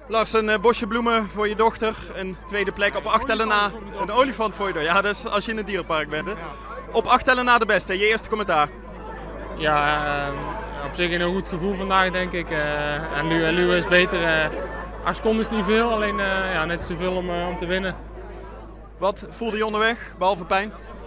Lars, een bosje bloemen voor je dochter, een tweede plek op 8 tellen na. Een olifant voor je dochter, ja, dat is als je in het dierenpark bent. Hè? Op 8 tellen na de beste, je eerste commentaar. Ja, op zich een heel goed gevoel vandaag denk ik. En Luwe is beter. 8 seconden is niet veel, alleen ja, net zoveel om te winnen. Wat voelde je onderweg, behalve pijn?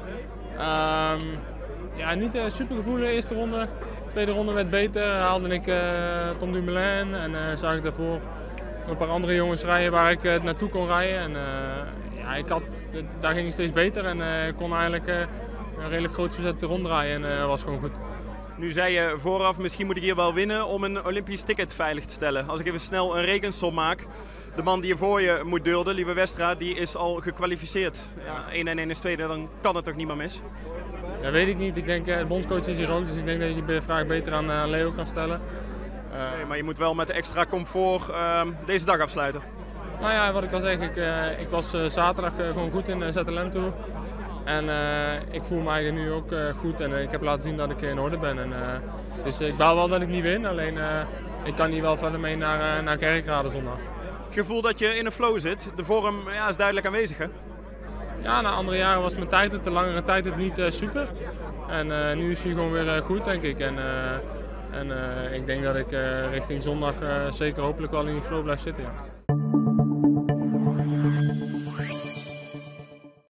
Ja, niet super gevoel de eerste ronde. De tweede ronde werd beter, haalde ik Tom Dumoulin en zag ik daarvoor een paar andere jongens rijden waar ik naartoe kon rijden. En, ja, daar ging het steeds beter en kon eigenlijk een redelijk groot verzet ronddraaien en was gewoon goed. Nu zei je vooraf, misschien moet ik hier wel winnen om een Olympisch ticket veilig te stellen. Als ik even snel een rekensom maak. De man die je voor je moet dulden, Lieve Westra, die is al gekwalificeerd. Ja, 1 en 1 is 2, dan kan het toch niet meer mis? Dat weet ik niet. Ik denk, de bondscoach is hier ook, dus ik denk dat je die vraag beter aan Leo kan stellen. Nee, maar je moet wel met extra comfort deze dag afsluiten. Nou ja, wat ik al zeg, ik was zaterdag gewoon goed in ZLM Tour. En ik voel me eigenlijk nu ook goed en ik heb laten zien dat ik in orde ben. Dus ik baal wel dat ik niet win, alleen ik kan hier wel verder mee naar Kerkrade zondag. Het gevoel dat je in een flow zit, de vorm ja, is duidelijk aanwezig, hè? Ja, na andere jaren was mijn tijd, de langere tijd, het niet super. En nu is hij gewoon weer goed, denk ik. En ik denk dat ik richting zondag zeker hopelijk wel in die flow blijf zitten. Ja.